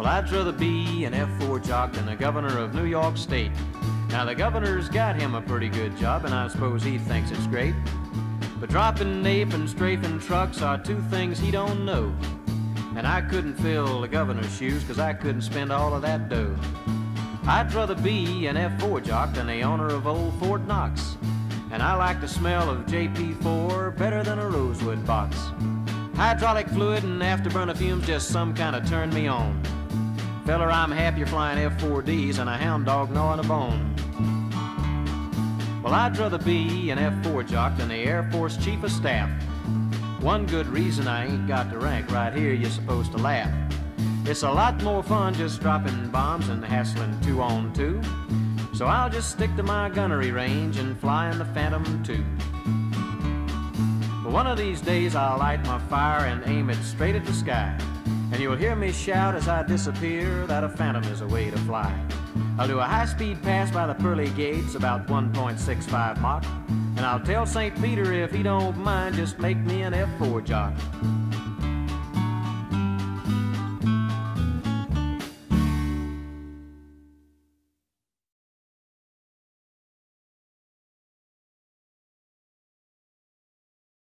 Well, I'd rather be an F-4 Jock than the governor of New York State. Now, the governor's got him a pretty good job, and I suppose he thinks it's great. But dropping nape and strafing trucks are two things he don't know. And I couldn't fill the governor's shoes, 'cause I couldn't spend all of that dough. I'd rather be an F-4 Jock than the owner of old Fort Knox. And I like the smell of JP4 better than a rosewood box. Hydraulic fluid and afterburner fumes just some kind of turn me on. Feller, I'm happier flying F-4Ds than a hound dog gnawing a bone. Well, I'd rather be an F-4 Jock than the Air Force Chief of Staff. One good reason I ain't got the rank, right here you're supposed to laugh. It's a lot more fun just dropping bombs and hassling 2 on 2. So I'll just stick to my gunnery range and fly in the Phantom 2. But one of these days I'll light my fire and aim it straight at the sky. And you'll hear me shout as I disappear that a Phantom is a way to fly. I'll do a high-speed pass by the pearly gates, about 1.65 Mach. And I'll tell St. Peter if he don't mind, just make me an F-4 Jock.